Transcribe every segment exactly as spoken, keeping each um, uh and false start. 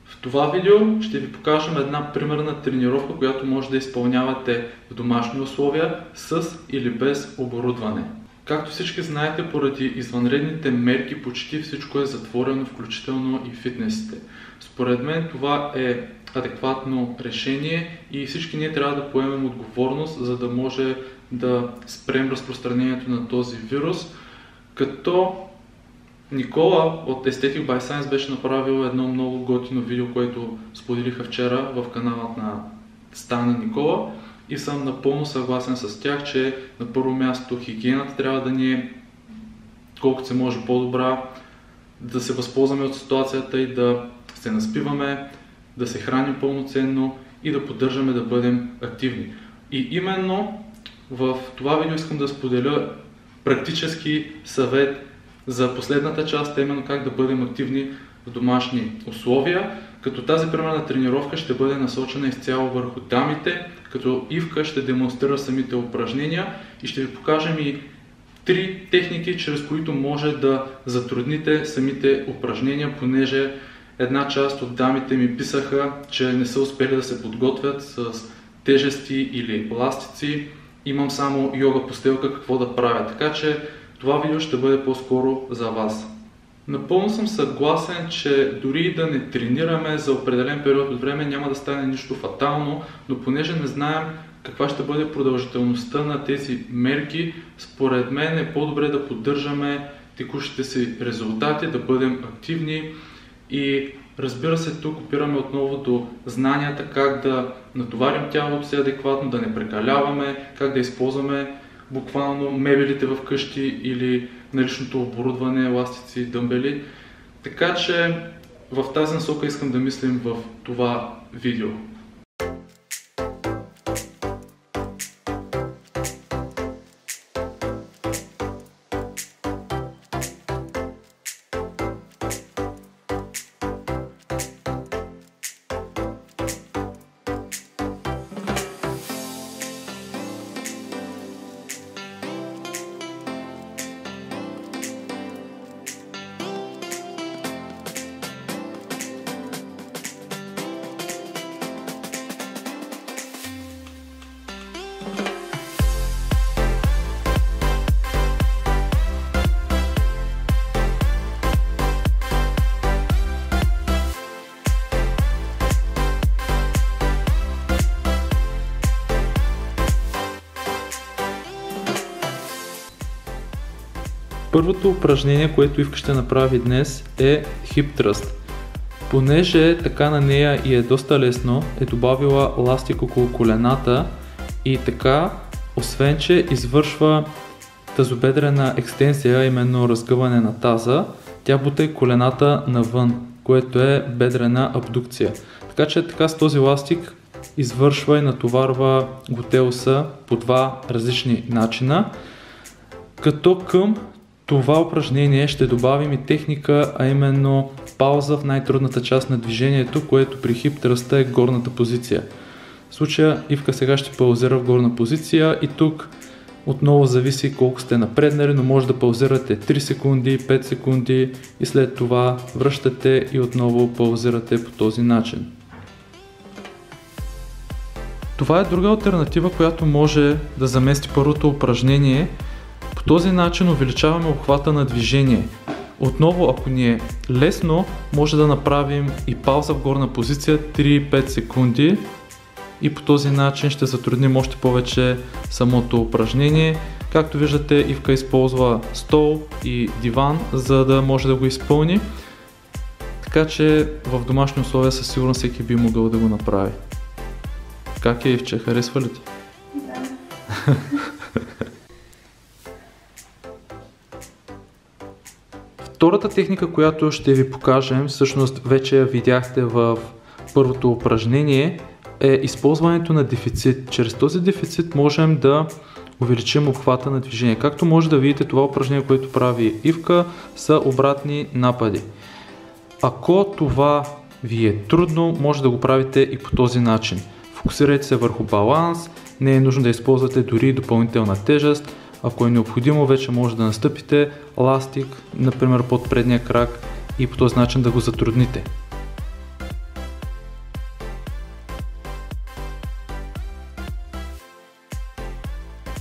В това видео ще ви покажем една примерна тренировка, която може да изпълнявате в домашни условия с или без оборудване. Както всички знаете, поради извънредните мерки почти всичко е затворено, включително и фитнесите. Според мен това е адекватно решение и всички ние трябва да поемем отговорност, за да може да спрем разпространението на този вирус. Като Никола от Aesthetic by Science беше направил едно много готино видео, което споделиха вчера в канала на Стана Никола, и съм напълно съгласен с тях, че на първо място хигиената трябва да ни е колкото се може по-добра, да се възползваме от ситуацията и да се наспиваме, да се храним пълноценно и да поддържаме да бъдем активни. И именно в това видео искам да споделя практически съвет за последната част, именно как да бъдем активни в домашни условия, като тази примерна тренировка ще бъде насочена изцяло върху дамите, като Ивка ще демонстрира самите упражнения и ще ви покажем и три техники, чрез които може да затрудните самите упражнения, понеже една част от дамите ми писаха, че не са успели да се подготвят с тежести или ластици. Имам само йога постелка какво да правя, така че това видео ще бъде по-скоро за вас. Напълно съм съгласен, че дори да не тренираме за определен период от време няма да стане нищо фатално, но понеже не знаем каква ще бъде продължителността на тези мерки, според мен е по-добре да поддържаме текущите си резултати, да бъдем активни и разбира се, тук опираме отново до знанията как да натоварим тялото си адекватно, да не прекаляваме, как да използваме буквално мебелите в къщи или наличното оборудване, еластици, дъмбели. Така че в тази насока искам да мислим в това видео. Първото упражнение, което Ивка ще направи днес, е Hip Thrust. Понеже така на нея и е доста лесно, е добавила ластик около колената и така, освен че извършва тазобедрена екстензия, именно разгъване на таза, тя бута и колената навън, което е бедрена абдукция. Така че така с този ластик извършва и натоварва глутеуса по два различни начина, като към това упражнение ще добавим и техника, а именно пауза в най-трудната част на движението, което при хип тръста е горната позиция. В случая Ивка сега ще паузира в горна позиция и тук отново зависи колко сте напреднали, но може да паузирате три секунди, пет секунди и след това връщате и отново паузирате по този начин. Това е друга алтернатива, която може да замести първото упражнение. По този начин увеличаваме обхвата на движение. Отново, ако ни е лесно, може да направим и пауза в горна позиция три-пет секунди и по този начин ще затрудним още повече самото упражнение. Както виждате, Ивка използва стол и диван, за да може да го изпълни. Така че в домашни условия със сигурност всеки би могъл да го направи. Как е, Ивче? Харесва ли ти? Да. Втората техника, която ще ви покажем, всъщност вече я видяхте в първото упражнение, е използването на дефицит. Чрез този дефицит можем да увеличим обхвата на движение. Както може да видите, това упражнение, което прави Ивка, са обратни напади. Ако това ви е трудно, може да го правите и по този начин. Фокусирайте се върху баланс, не е нужно да използвате дори допълнителна тежест. Ако е необходимо, вече може да настъпите ластик, например под предния крак, и по този начин да го затрудните.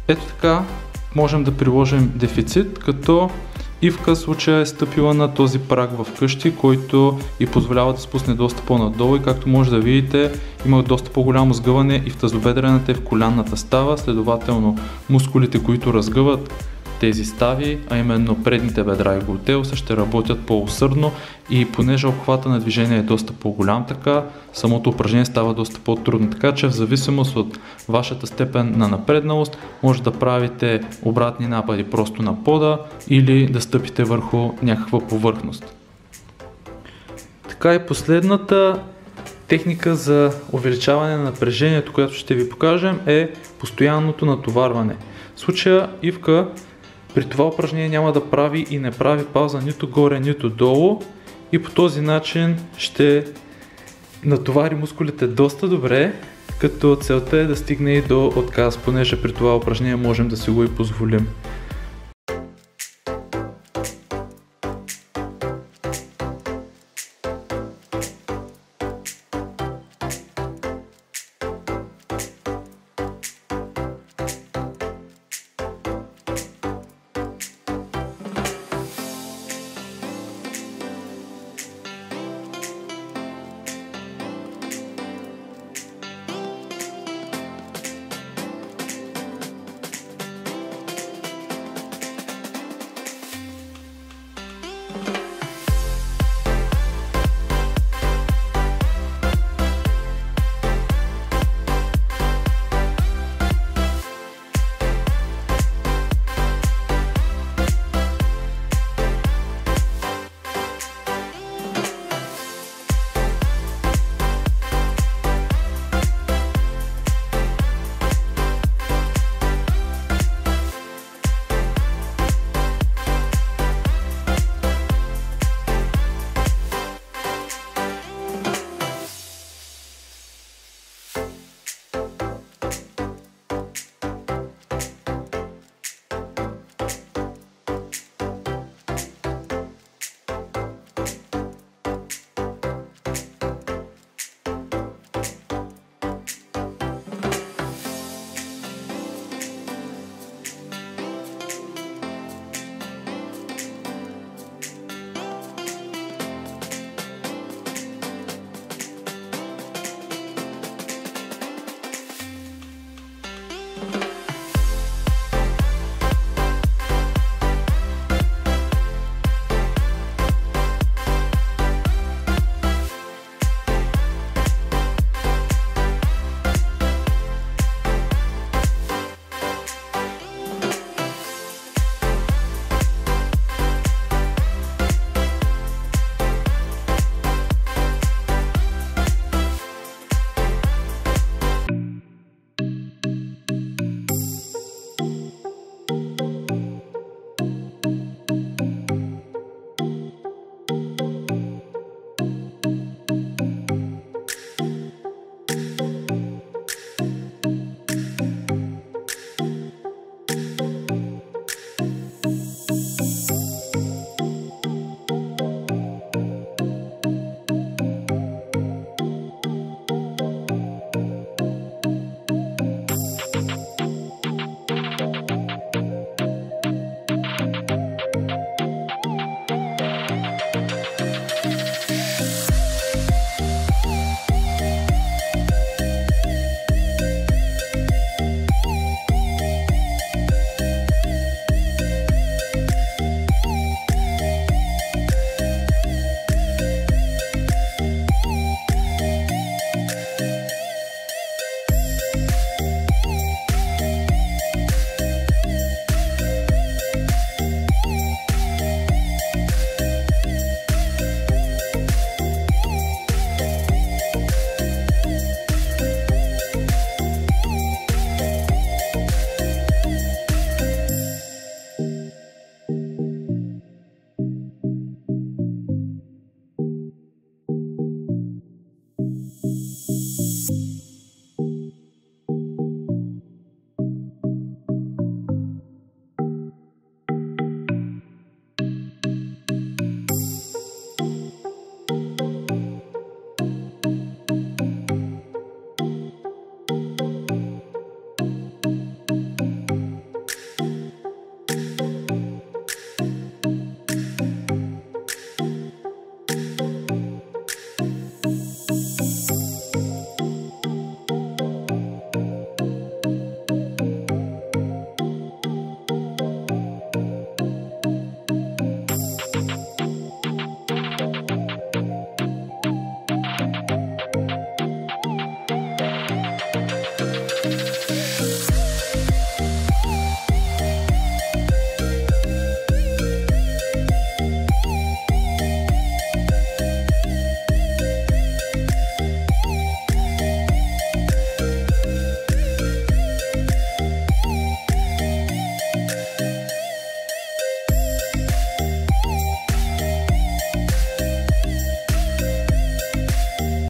Ето така можем да приложим дефицит, като Ивка в случая е стъпила на този праг в къщи, който и позволява да спусне доста по-надолу и както може да видите, има доста по-голямо сгъване и в тазобедрената и в колянната става, следователно мускулите, които разгъват тези стави, а именно предните бедра и глутеуса, ще работят по-усърдно и понеже обхвата на движение е доста по-голям, така самото упражнение става доста по-трудно. Така че в зависимост от вашата степен на напредналост, може да правите обратни напади просто на пода или да стъпите върху някаква повърхност. Така и последната техника за увеличаване на напрежението, която ще ви покажем, е постоянното натоварване. В случая Ивка при това упражнение няма да прави и не прави пауза нито горе, нито долу и по този начин ще натовари мускулите доста добре, като целта е да стигне и до отказ, понеже при това упражнение можем да си го и позволим.